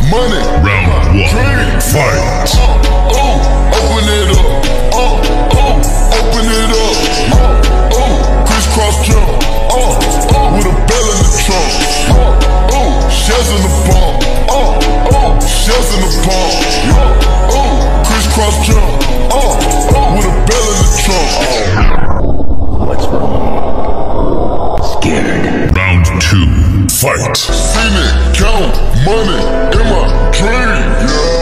money. Round one, Dream. fight. Open it up. Open it up. Crisscross jump. With a bell in the trunk. Shells in the palm. Shells in the palm. Crisscross jump. With a bell in the trunk. What's wrong? Scared. Round two, fight. Seen it, count money in my dream. Yeah.